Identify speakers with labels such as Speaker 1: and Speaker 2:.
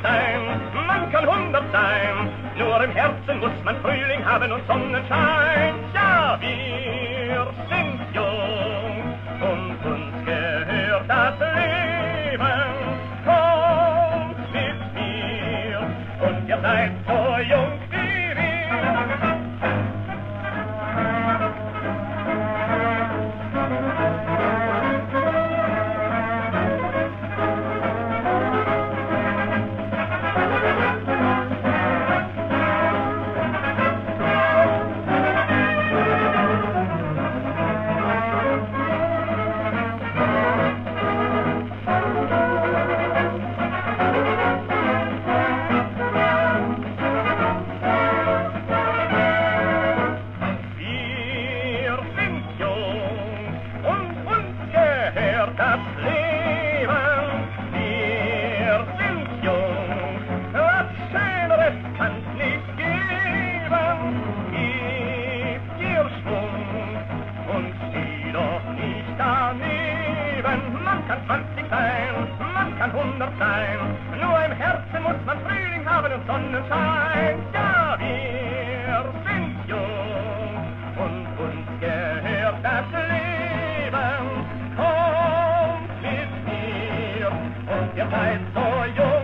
Speaker 1: sein, man kann 100 sein, nur im Herzen muss man Frühling haben und Sonnenschein. Ja, wir sind jung und uns gehört das Leben. Kommt mit mir und ihr seid so jung wie wir. Das Leben, wir sind jung, was Schöneres kann's nicht geben. Gebt ihr Schwung und steh doch nicht daneben. Man kann 20 sein, man kann 100 sein, nur im Herzen muss man Frühling haben und Sonnenschein. Ja, wir sind jung und uns gehört das Leben. Ihr seid so jung.